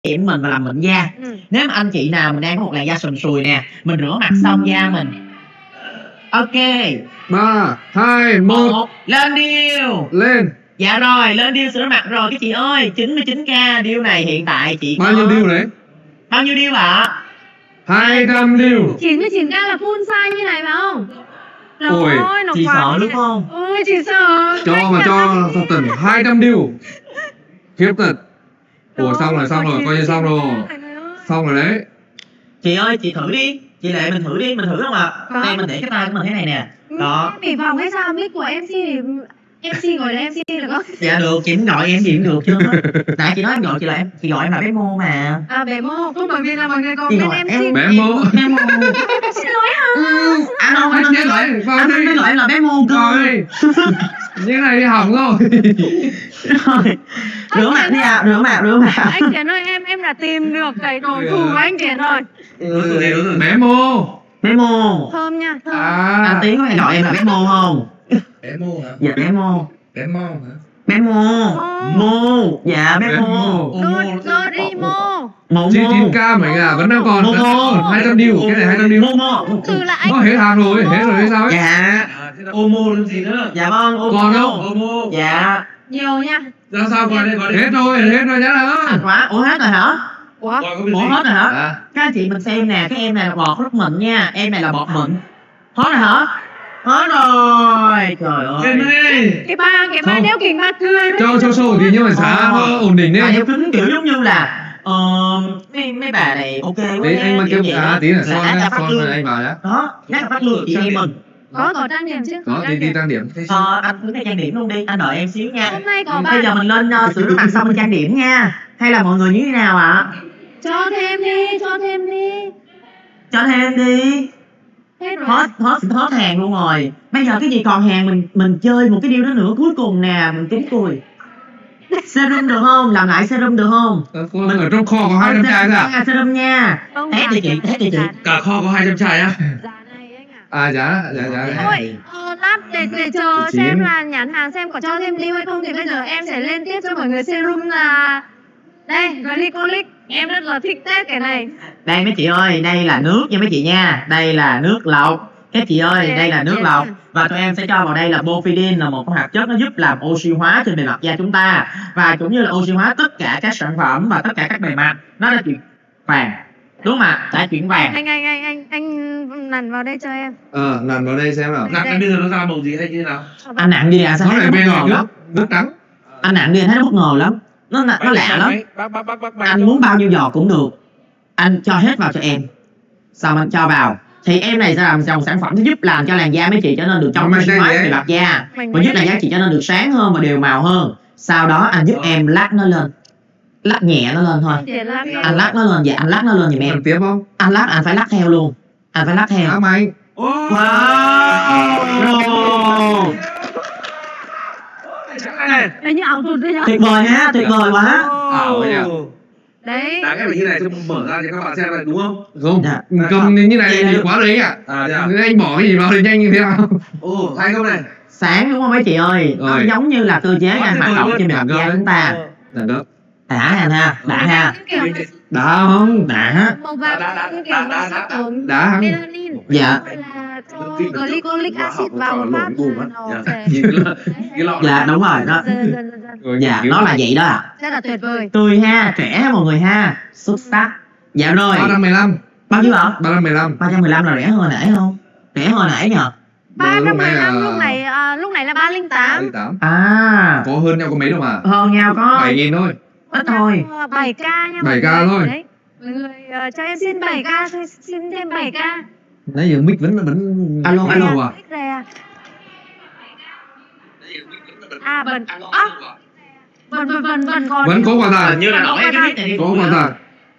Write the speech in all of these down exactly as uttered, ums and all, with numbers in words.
nghiệm mình và làm mịn da. Ừ. Nếu mà anh chị nào mình đang có một làn da sùn sùi nè, mình rửa mặt xong da mình. Ok. ba, hai, một. Lên điêu. Lên. Dạ rồi, lên điêu sửa mặt rồi các chị ơi. chín mươi chín k điêu này hiện tại chị bao nhiêu điêu đấy? Bao nhiêu điêu ạ? hai trăm điêu. chín mươi chín k là full size như này phải không? Trời Ôi, ơi, nó chị quá sợ như đúng này. không? Ôi chị sợ. Cho Anh mà là cho anh- thật tần hai trăm điêu. Khiếp thật. Ủa Trời xong rồi, ơi, xong rồi, chị- coi như chị- xong rồi. chị- chị- Xong rồi đấy. Chị ơi, chị thử đi. Chị Lệ mình thử đi, mình thử không ạ? Có. Đây mình để cái tay của mình thế này nè. Đó. Bị vòng hay sao? Mic của em xê thì em xê gọi là em xê được không? Dạ được, chị cũng gọi em gì cũng được chứ. Nãy chị nói em gọi chị là em, chị gọi em là bé Mô mà. À bé Mô, không bởi vì là mọi người còn Chị biết gọi em em xê. Bé Mô. Bé Mô. Xin lỗi hả? Ừ, anh không, anh không Chết nói gọi, rồi, vào anh đây. không nói gọi em là bé Mô cơ. Rồi. Như này thì hỏng rồi. Rồi. Rửa mặt đi ạ, rửa mặt, rửa mặt. Anh Tiến ơi, em em đã tìm được cái đồ thủ của anh Tiến rồi. Bé Mô. Bé Mô. Thơm nha, thơm. À. Anh Tiến có hay gọi em là bé Mô không? Bé Mô hả? Dạ bé Mô. Bé Mô hả? Bé Mô. Mô. Dạ bé Bé Mô. Mô. Good, good đi Mô. Mô chín Mô. chín k mấy à, vẫn đang còn Mô Mô. hai trăm điêu, cái này hai trăm điêu. Mô Mô. Từ là anh. Nó hết hàng rồi, hết rồi hay sao ấy? Dạ. À, thế là ô mô làm gì nữa? Dạ vâng. ô Còn Mô. không? Ô mô. Dạ. Nhiều nha. Ra sao qua đây, qua đây. Hết rồi, hết rồi nhá Anh đó. quá. Ủa hết rồi hả? Ủa? Qua có việc Ủa gì? hết rồi hả? À. Các anh chị mình xem nè, cái em này là bọt rất mịn nha, em này là bọt mịn. Hết rồi hả? Hết rồi. Trời Lên ơi. đây. Cái ba, cái ba Không. đeo kính mặt cười. Cho cho sổ thì nhưng mà giá Ờ. nó ổn định Mà đấy. đeo kính kiểu giống như là ờ, mấy mấy bà này ok quá Đấy nha, anh mà kiểu kêu vậy giá đó. tí là Là son đã nhá, bắt son lương. là anh bảo nhá. Đó, nhắc là bắt lương chị em mình. Có, có trang điểm chứ. Có thì đi trang điểm. Ờ, anh cứ cái trang điểm luôn đi, anh đợi em xíu nha. Hôm nay có Bây ba. giờ mình lên uh, sửa mặt xong mình trang điểm nha. Hay là mọi người như thế nào ạ? Cho thêm đi, cho thêm đi. Cho thêm đi. Hết rồi. Hết hết hết hàng luôn rồi. Bây giờ cái gì còn hàng mình mình chơi một cái điều đó nữa cuối cùng nè, mình tính cười. Serum được không? Làm lại serum được không? Ờ, cô ở trong kho có hai trăm chai thôi à? à? Serum nha. Không, Test giá- đi chị, test đi chị. giá- Cả kho có hai trăm chai á. Giá này anh ạ. À giá, giá, giá. Ôi, ờ, lát để, để chờ Chín. xem là nhắn hàng xem có cho thêm deal hay không thì bây giờ em sẽ lên tiếp cho mọi người serum là đây, glycolic. Em rất là thích test cái này. Đây mấy chị ơi, đây là nước nha mấy chị nha. Đây là nước lọc. Các chị ơi, Yes, đây là nước yes. lọc. Và tụi em sẽ cho vào đây là bofidin, là một hoạt chất nó giúp làm oxy hóa trên bề mặt da chúng ta. Và cũng như là oxy hóa tất cả các sản phẩm và tất cả các bề mặt. Nó đã chuyển vàng. Đúng không ạ? Đã chuyển vàng. Anh anh anh anh anh nằn vào đây cho em. Ờ, làm vào đây xem nào. Nặng cái bây giờ nó ra màu gì hay như thế nào? Anh nặng đi à, sao Nó thấy này nó bên bất này ngờ nước, lắm. nước trắng. Anh nặng đi thấy nó bất ngờ lắm. Nó nó Bác- lạ bác- lắm. Bác bác bác bác bác. Anh muốn bao nhiêu giọt cũng được. Anh cho hết vào cho em. Xong anh cho vào. Thì em này sẽ làm dòng sản phẩm sẽ giúp làm cho làn da mấy chị trở nên được trong Mà oxy đây hóa vậy? bề mặt da. Mình Và giúp làn da chị trở nên được sáng hơn và đều màu hơn. Sau đó anh giúp em lắc nó lên. Lắc nhẹ nó lên thôi. Tiền lắm. Anh lắc nó lên, dạ anh lắc nó lên giùm em. Làm tiếp không? Anh lắc anh phải lắc theo luôn. Anh phải lắc theo. Hả mày? Wow. Đấy như ảo thuật đấy nhá. Tuyệt vời ha, tuyệt vời quá. Ảo vậy à? Đấy. Đáng cái phải như này cho mở ra cho các bạn xem này đúng không? Không, Dạ. cầm như này thì quá đấy ạ. À thế à? Thế anh bỏ cái gì vào thì nhanh như thế nào? Ồ, hay không này? Sáng đúng không mấy chị ơi? Nó Rồi. giống như là cơ chế Quá đang tuyệt hoạt vời động luôn. trên bề mặt da chúng ta. Đẳng cấp. Đã ha ha, đã ha. Kiểu Đã không? Đã. màu vàng Đã, đã, như đã, kiểu đã, nó sắp đã. tốn Đã hả? melanin. Dạ. Là cho glycolic acid vào một phát là nó sẽ Cái lọ Dạ đúng rồi đó. dần dần dần dần. Dạ nó là vậy đó ạ. Rất là tuyệt vời. Tươi ha, trẻ ha mọi người ha. Xuất sắc. Dạ rồi. ba trăm mười lăm. Bao nhiêu ạ? ba trăm mười lăm. ba trăm mười lăm là rẻ hơn hồi nãy không? Rẻ hơn hồi nãy nhờ. ba trăm mười lăm là- lúc này à, lúc này là ba trăm lẻ tám. tám. À. Có hơn nhau có mấy đâu mà. Hơn nhau có bảy nghìn thôi. ít thôi. bảy k nha. bảy k mọi người. thôi. Đấy. Mọi người ờ, cho em xin bảy k thôi, xin thêm bảy k. Nãy giờ mic vẫn vẫn Alo, alo. à. Thích rồi à. À vẫn à, vẫn vẫn vẫn vẫn còn Vẫn có quà tặng. như là Vẫn nói có cái quà mic này đi. Có quà tặng.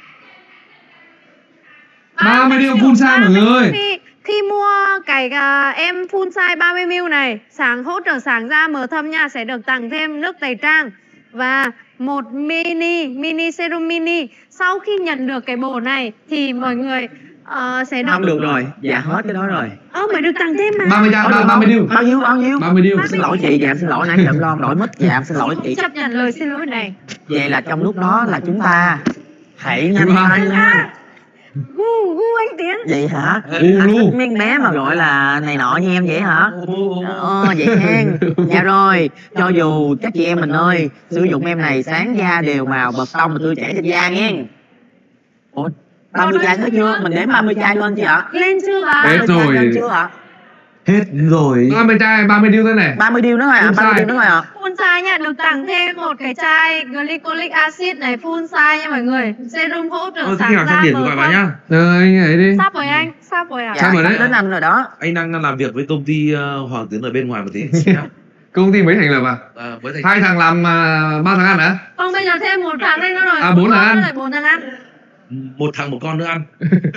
ba mươi điệu full size mọi người ơi. Khi, khi mua cái à, em full size ba mươi mi li lít này, sáng hỗ trợ sáng da mờ thâm nha, sẽ được tặng thêm nước tẩy trang và một mini mini serum mini. Sau khi nhận được cái bộ này thì mọi người ờ, sẽ được Không được rồi. Dạ hết cái đó rồi. ơ mới được tặng thêm mà. ba mươi trăm, ba mươi điệu. Bao nhiêu bao nhiêu? ba mươi điệu. Xin lỗi chị, dạ em xin lỗi nãy giờ em lo em đổi mic. Dạ em xin lỗi chị. Chấp nhận lời xin lỗi này. Vậy là trong lúc đó là chúng ta Hãy nhanh tay lên. Gu, gu anh Tiến. Vậy hả? Gu Anh lu. thích mấy con bé mà gọi là này nọ như em vậy hả? Ờ vậy hen. Dạ rồi, cho dù các chị em mình ơi, sử dụng em này sáng da đều màu bật tông và tươi trẻ trên da nghe. Ủa, ba mươi chai hết chưa? Mình đếm ba mươi chai lên chứ ạ? Lên chưa bà? Hết ba mươi chai rồi. lên chưa ạ? Hết rồi. ba mươi chai, ba mươi điêu thế này. ba mươi điêu nữa thôi ạ, ba mươi điêu nữa thôi ạ. Full size nha, được tặng thêm một cái chai glycolic acid này full size nha mọi người. Serum hỗ trợ Thôi khi sáng nào da sang điểm mờ gọi vào thâm. nhá. Rồi anh ấy đi. Sắp rồi anh, sắp rồi à? Dạ, Sao rồi đấy? sắp đến anh rồi đó. Anh đang làm việc với công ty uh, Hoàng Tiến ở bên ngoài một tí. Công ty mới thành lập à? À, mới thành Hai thằng làm uh, ba thằng ăn hả? Không, bây giờ thêm một thằng nữa rồi. À, bốn thằng ăn. Lại bốn thằng ăn. một thằng một con nữa ăn.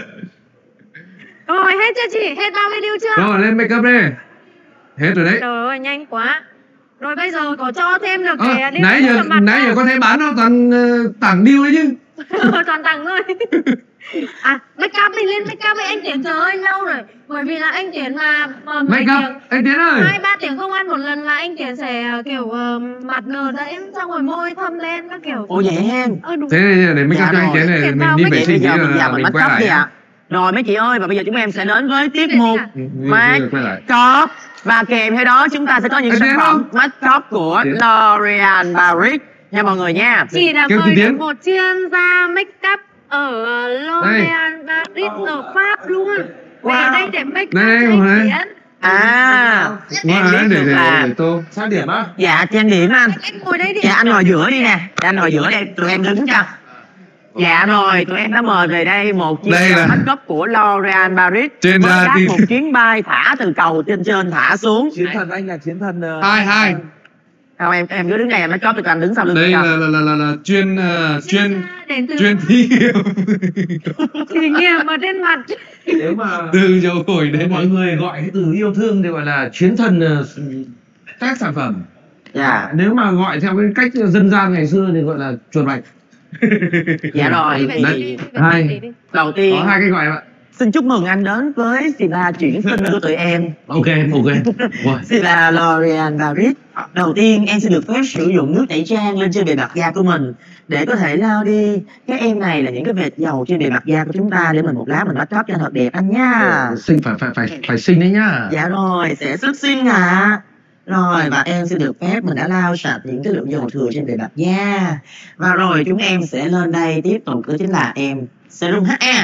Rồi, hết chưa chị? Hết ba mươi điêu chưa? Rồi lên make up đi. Hết rồi đấy. Trời ơi, nhanh quá. Rồi bây giờ có cho thêm được Ờ, cái điêu nãy giờ vào mặt nãy giờ không? có thấy bán nó toàn uh, tặng điêu đấy chứ. Toàn tặng thôi. À, make up đi, lên make up với anh Tiến, trời ơi, lâu rồi. Bởi vì là anh Tiến mà, mà mấy Make up, tiếng- anh Tiến ơi. hai ba tiếng không ăn một lần là anh Tiến sẽ uh, kiểu uh, mặt nờ đấy, xong rồi môi thâm lên các kiểu. Ủa vậy hen. Ờ đúng. Thế này, để make up Dạ cho anh rồi. Tiến này Kẹp mình vào đi make vệ Vậy sinh bây giờ tí mình rồi vào mình mình make quay up lại. đi ạ. Rồi mấy chị ơi, và bây giờ chúng em sẽ đến với tiết mục Ừ, make quay lại. up. Và kèm theo đó chúng ta sẽ có những Anh sản Tiến phẩm không? make up của Tiến. L'Oreal Paris nha mọi người nha. Chị đã Kêu mời chị được Tiến. một chuyên gia make up ở L'Oreal Paris ở Pháp luôn. Về Wow. đây để make up Đây, cho ngồi anh đây. Tiến. À, Ngồi em đấy biết để được để là để tô. Sang điểm á. dạ trang điểm anh. Anh ngồi đây đi. Dạ anh ngồi giữa đi nè. Dạ anh ngồi giữa đây, tụi em đứng cho. Dạ rồi, tụi em đã mời về đây một chiếc Đây là- make up của L'Oreal Paris. Trên với da đáp thì- một chuyến bay thả từ cầu trên trên thả xuống. Chiến thần anh là chiến thần. uh, Hai hai. Không, em em cứ đứng đây em make up thì anh đứng sau lưng Đây cho. là là là là, là chuyên uh, chuyên Đến từ chuyên thí nghiệm thí nghiệm ở trên mặt. Nếu mà từ dầu phổi nếu đến mọi người gọi cái từ yêu thương thì gọi là chiến thần uh, các sản phẩm. Dạ. Nếu mà gọi theo cái cách dân gian ngày xưa thì gọi là chuột bạch. Dạ rồi, Đi về thì đi, đi về hai. đi, đi. đầu tiên có hai cái gọi ạ. xin chúc mừng anh đến với spa chuyển sinh của tụi em. Ok ok. Rồi. Spa L'Oreal Paris. Đầu tiên em sẽ được phép sử dụng nước tẩy trang lên trên bề mặt da của mình để có thể lau đi cái em này là những cái vệt dầu trên bề mặt da của chúng ta để mình một lát mình make up cho thật đẹp anh nha. Xinh phải phải phải phải xinh đấy nhá. Dạ rồi, sẽ rất xinh ạ. Rồi và em sẽ được phép mình đã lau sạch những cái lượng dầu thừa trên bề mặt da. Và rồi chúng em sẽ lên đây tiếp tục đó chính là em serum hát a.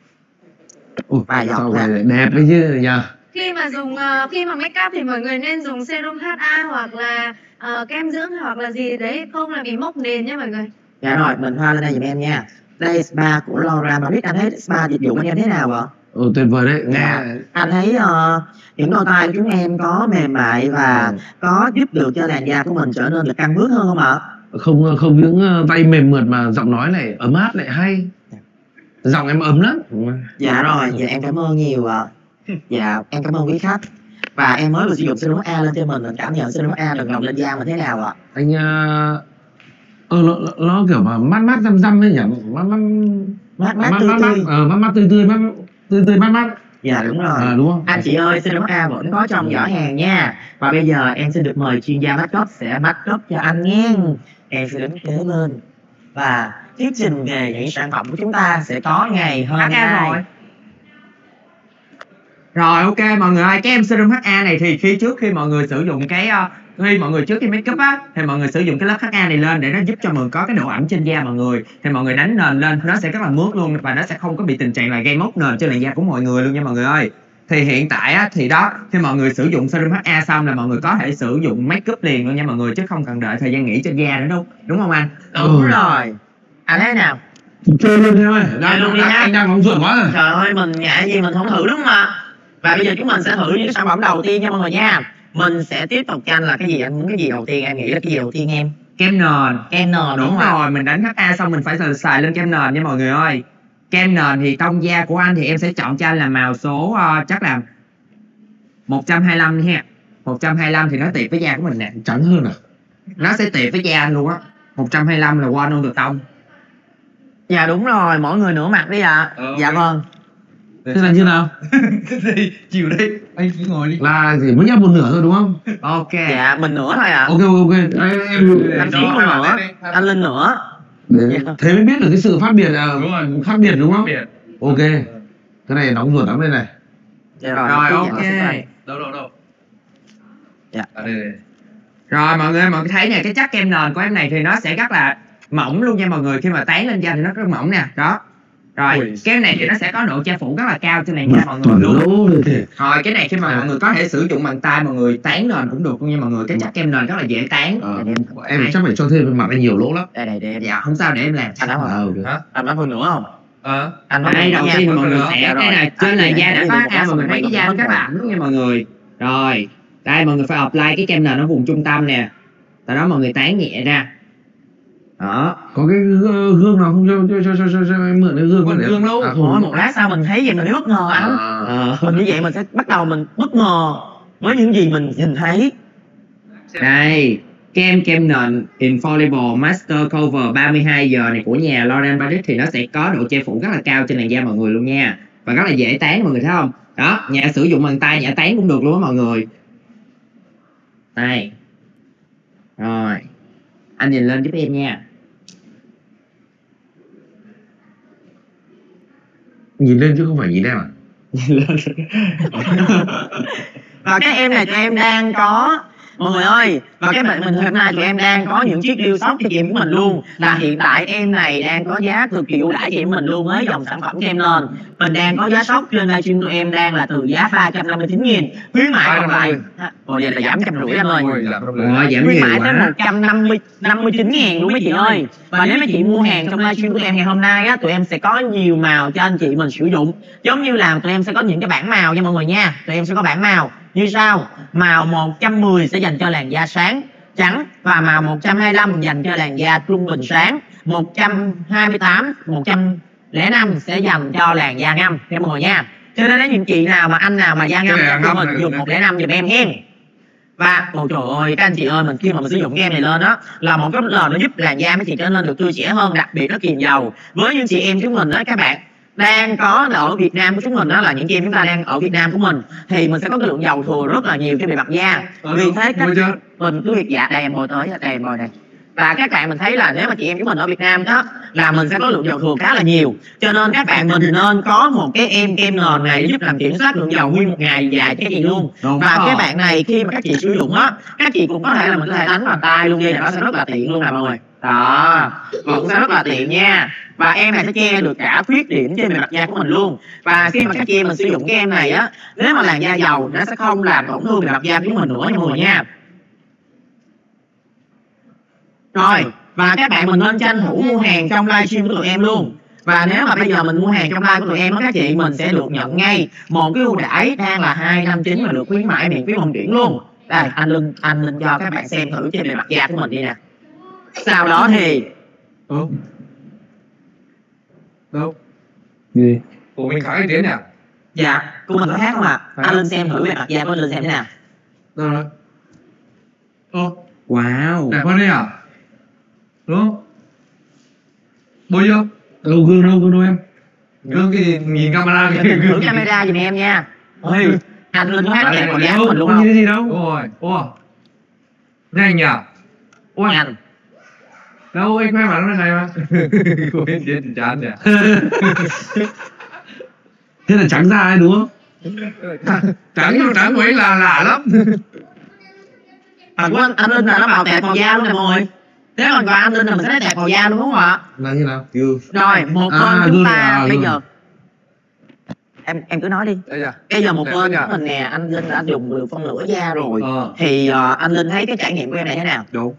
Ủa, Vài giọt sao ra. vậy? Đẹp đấy chứ nhờ. Khi mà dùng uh, khi mà make up thì mọi người nên dùng serum hát a hoặc là uh, kem dưỡng hoặc là gì đấy, không là bị mốc nền nha mọi người. Dạ rồi, mình hoa lên đây giùm em nha. Đây spa của L'Oreal Paris, anh thấy spa dịch vụ của anh em thế nào ạ? Ừ, tuyệt vời đấy. Nghe Dạ. Anh thấy uh, những đôi tay của chúng em có mềm mại và có giúp được cho làn da của mình trở nên là căng mướt hơn không ạ? không không những tay mềm mượt mà giọng nói lại ấm áp lại hay. Giọng em ấm lắm. Dạ rồi, dạ em cảm ơn nhiều ạ. Dạ, em cảm ơn quý khách. Và em mới vừa sử dụng serum A lên cho mình, mình cảm nhận serum A lần lòng lên da mình thế nào ạ? Anh uh, ờ nó, nó kiểu mà mát mát răm răm ấy nhỉ, mát mát Mát mát tươi mát tươi. ờ, mát mát tươi tươi mát tươi tươi mát mát. Dạ đúng rồi. À, đúng không? Anh chị ơi, serum A vẫn có trong giỏ hàng nha. Và bây giờ em sẽ được mời chuyên gia make up sẽ make up cho anh nghe. Em sẽ đứng kế bên và thuyết trình về những sản phẩm của chúng ta sẽ có ngày hôm hát a nay. rồi. Rồi ok mọi người ơi, cái em serum hát a này thì khi trước khi mọi người sử dụng cái uh, khi mọi người trước khi make up á thì mọi người sử dụng cái lớp hát a này lên để nó giúp cho mọi người có cái độ ẩm trên da mọi người, thì mọi người đánh nền lên nó sẽ rất là mướt luôn và nó sẽ không có bị tình trạng là gây mốc nền trên làn da của mọi người luôn nha mọi người ơi. Thì hiện tại á thì đó, khi mọi người sử dụng serum hát a xong là mọi người có thể sử dụng make up liền luôn nha mọi người, chứ không cần đợi thời gian nghỉ trên da nữa đâu, đúng không anh? Đúng Ừ. rồi. Anh thấy nào? Chơi luôn theo ơi. Chơi Đang luôn đi đang- ha. anh đang nóng ruột quá rồi. Trời ơi, mình ngại gì mình không thử đúng không ạ? Và bây giờ chúng mình sẽ thử những sản phẩm đầu tiên nha mọi người nha. Mình sẽ tiếp tục cho anh là cái gì, anh muốn cái gì đầu tiên, em nghĩ là cái gì đầu tiên em? Kem nền. Kem nền đúng Đúng không ạ? rồi, mình đánh hát a xong mình phải xài- xài lên kem nền nha mọi người ơi. Kem nền thì tông da của anh thì em sẽ chọn cho anh là màu số uh, chắc là một trăm hai mươi lăm nha. một trăm hai mươi lăm thì nó tiệp với da của mình nè. Trắng hơn à? Nó sẽ tiệp với da anh luôn á. một trăm hai mươi lăm là one on the tông. Dạ đúng rồi, mỗi người nửa mặt đi ạ. Ờ, Dạ ok. vâng. Thế là như nào? Đi, chiều đi, anh chỉ ngồi đi. Là chỉ mới nhấp một nửa thôi đúng không? Ok. Dạ mình nửa thôi ạ. Ok ok. Em, em Anh đó, Tiến em nửa, bảo đây đi. anh Linh nửa. Đấy, thế mới biết được cái sự phát biệt, à, Đúng rồi. khác biệt đúng không? Biệt. Ok, cái này nóng ruột lắm đây này. Dạ Rồi, tiếp ok. nhận nó sẽ quay. Đâu đâu đâu. Dạ. À, đây, đây. Rồi mọi người mọi người thấy nè, cái chất kem nền của em này thì nó sẽ rất là mỏng luôn nha mọi người. Khi mà tán lên da thì nó rất mỏng nè. Đó. Rồi, Ui. cái em này thì nó sẽ có độ che phủ rất là cao trên làn da mọi người luôn. Lỗ rồi thì Rồi cái này khi mà mọi người có thể sử dụng bằng tay mọi người tán nền cũng được luôn nha mọi người. Cái chất kem nền rất là dễ tán. ờ, em chắc phải cho thêm bên mặt anh nhiều lỗ lắm. Đây đây để em. Dạ không sao để em làm. Anh nói À, không? ok. Hả? Anh nói hơn nữa không? Ờ. Anh nói Đây hơn đầu nữa tiên nha. thì mọi người sẽ Dạ cái rồi. này trên làn da đã Anh có để à, mọi người một thấy cái cái da các bạn đúng nha mọi người. Rồi đây mọi người phải apply cái kem nền ở vùng trung tâm nè. Sau đó mọi người tán nhẹ ra. Đó. Có cái gư- gương nào không cho cho cho cho cho, cho em mượn cái gương Mượn để- gương đâu. À, Ủa, không. một lát sau mình thấy vậy mình thấy bất ngờ anh. À, Ờ. Mình như vậy mình sẽ bắt đầu mình bất ngờ với những gì mình nhìn thấy. Đây, kem kem nền Infallible Master Cover ba mươi hai giờ này của nhà L'Oréal Paris thì nó sẽ có độ che phủ rất là cao trên làn da mọi người luôn nha. Và rất là dễ tán mọi người thấy không? Đó, nhà sử dụng bằng tay nhà tán cũng được luôn á mọi người. Đây. Rồi. Anh nhìn lên giúp em nha. nhìn lên chứ không phải nhìn em à? Nhìn lên. Và cái em này tụi em đang có mọi người ơi, và cái bệnh mình hôm nay tụi em đang có những chiếc deal sốc cho chị em của mình luôn. Là hiện tại em này đang có giá cực kỳ ưu đãi chị em mình luôn với dòng sản phẩm kem nền. Mình đang có giá sốc trên livestream tụi em đang là từ giá ba trăm năm mươi chín nghìn. Khuyến mại còn lại ồ vậy là giảm trăm rưỡi anh ơi. Ôi, giảm không được. Ồ, giảm Khuyến nhiều mại tới quá. một trăm năm mươi chín ngàn luôn mấy chị ơi. Và nếu mấy chị mua hàng trong livestream của tụi em ngày hôm nay á, tụi em sẽ có nhiều màu cho anh chị mình sử dụng. Giống như là tụi em sẽ có những cái bảng màu nha mọi người nha. Tụi em sẽ có bảng màu như sau. Màu một trăm mười sẽ dành cho làn da sáng trắng, và màu một trăm hai mươi lăm dành cho làn da trung bình sáng, một trăm hai mươi tám, một trăm lẻ năm sẽ dành cho làn da ngâm nha mọi người nha. Cho nên nếu những chị nào mà anh nào mà da ngâm Cái này là cho ngâm mình này, dùng này. một lẻ năm giùm em hen. Và ôi trời ơi các anh chị ơi, mình khi mà mình sử dụng cái em này lên đó là một cái lời nó giúp làn da mấy chị trở nên được tươi trẻ hơn, đặc biệt nó kiềm dầu. Với những chị em chúng mình đó các bạn đang có ở Việt Nam của chúng mình đó, là những chị em chúng ta đang ở Việt Nam của mình thì mình sẽ có cái lượng dầu thừa rất là nhiều trên bề mặt da. Vì thế các Mua chưa? mình cứ việc dạ đây em ngồi tới đây em ngồi đây. Và các bạn mình thấy là nếu mà chị em chúng mình ở Việt Nam đó là mình sẽ có lượng dầu thừa khá là nhiều, cho nên các bạn mình nên có một cái em kem nền này để giúp làm kiểm soát lượng dầu nguyên một ngày dài cho các chị luôn. Đúng Và rồi. cái bạn này khi mà các chị sử dụng á, các chị cũng có thể là mình có thể đánh vào tay luôn đi, là nó sẽ rất là tiện luôn nè mọi người. Đó, cũng sẽ rất là tiện nha. Và em này sẽ che được cả khuyết điểm trên bề mặt da của mình luôn. Và khi mà các chị em mình sử dụng cái em này á, nếu mà làn da dầu nó sẽ không làm tổn thương bề mặt da của mình nữa nha mọi người nha. Rồi, và các bạn mình nên tranh thủ mua hàng trong livestream của tụi em luôn. Và nếu mà bây giờ mình mua hàng trong live của tụi em á, các chị mình sẽ được nhận ngay một cái ưu đãi đang là hai năm chín và được khuyến mãi miễn phí vận chuyển luôn. Đây, anh Linh anh Linh cho các bạn xem thử trên bề mặt da của mình đi nè. Sau đó thì Ừ. Đâu? Gì? Của mình khá tiến nhỉ? dạ, của mình có khác không ạ? À? Anh Linh xem thử bề mặt da của anh Linh xem thế nào. Đâu rồi? Ô, Wow. đẹp hơn đây à? Đúng không? Bôi chưa? Đâu gương đâu gương đâu em? Gương cái gì? Nhìn camera Cho kìa. mình thử camera giùm em nha. Ôi, anh Linh có hát đẹp vào da của mình luôn Không không? nhìn thấy gì đâu. Ôi, ôi. Nhanh nhỉ? Ôi, Nhanh. đâu anh khoe mà nó này mà. Cô biết chết chán nhỉ? Thế là trắng da ấy đúng không? Trắng nhưng trắng của anh là lạ lắm. Còn của anh, anh Linh là nó bào tẹt vào da luôn nè mọi người. Nếu còn còn anh Linh là mình sẽ lấy tẹt vào da luôn đúng không ạ? Là như nào? Rồi, một À, bên chúng gương ta này, à, bây gương. giờ em em cứ nói đi. Đây à? Bây giờ một Đẹp bên quá của nhỉ? mình nè, anh Linh đã dùng được phân nửa da rồi. Ờ. Thì ờ, anh Linh thấy cái trải nghiệm của em này thế nào? Đúng.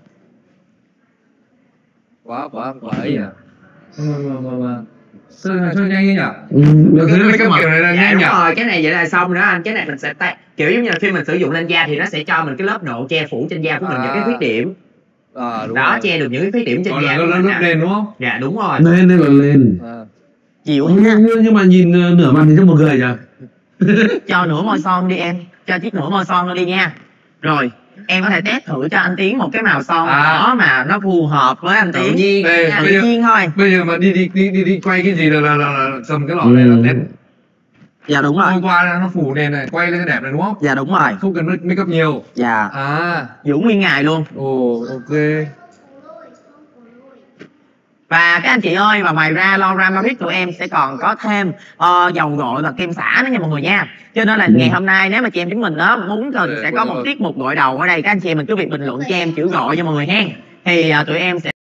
Quá quá quá ấy à? Mà mà mà mà. Sao sao nhanh nhỉ? Ừ, Thế mấy cái kiểu này là Dạ nhanh đúng nhỉ? rồi, cái này vậy là xong đó anh. Cái này mình sẽ tay kiểu giống như là khi mình sử dụng lên da thì nó sẽ cho mình cái lớp độ che phủ trên da của mình À. những cái khuyết điểm. À đúng Đó, rồi. che được những cái khuyết điểm trên Còn da là của nó mình lớp nè. lên đúng không? Dạ đúng rồi. lên lên còn lên. À. Chịu Nhưng, nha. nhưng, nhưng mà nhìn ờ, nửa mặt thì trong một người nhỉ? Cho nửa môi son đi em. Cho chiếc nửa môi son đi nha. Rồi, em có thể test thử cho anh Tiến một cái màu son À. đó mà nó phù hợp với anh Tự Tiến. nhiên. Đây, nha. bây Tự giờ- nhiên thôi. Bây giờ mà đi đi đi đi, đi quay cái gì là là là, là cầm cái lọ này là đẹp. Dạ đúng rồi. Hôm qua nó phủ nền này, quay lên đẹp này đúng không? Dạ đúng rồi. Không cần make up nhiều. Dạ, À, giữ nguyên ngày luôn. ồ ok. Và các anh chị ơi, và ngoài ra Lauramarit tụi em sẽ còn có thêm uh, dầu gội và kem xả nữa nha mọi người nha. Cho nên là ngày hôm nay nếu mà chị em chúng mình đó muốn cần sẽ có một tiết mục gội đầu ở đây, các anh chị mình cứ việc bình luận cho em chữ gọi cho mọi người hen. Thì uh, tụi em sẽ